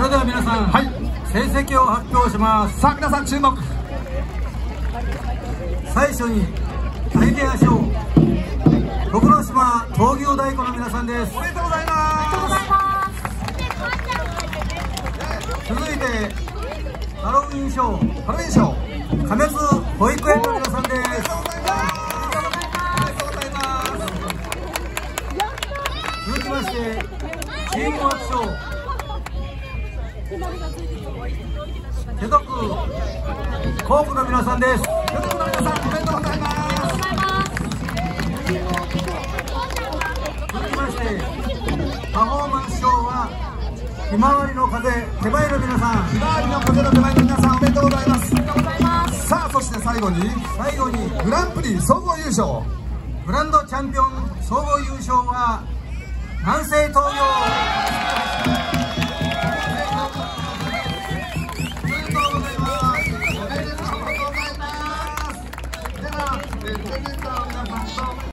れでは皆さん、 はい、 成績を発表します。 さあ皆さん注目。 最初にアイデア賞徳之島闘牛太鼓の皆さんです。 おめでとうございます。 続いてハロウィン賞亀津保育園の皆さんです。続きましてチームワーク賞手徳校区の皆さんです。 手徳の皆さんおめでとうございます。 続きましてパフォーマンス賞はひまわりの風手前の皆さん。 ひまわりの風の手前の皆さんおめでとうございます。さあそして最後にグランプリ総合優勝グランドチャンピオン総合優勝は南西東洋。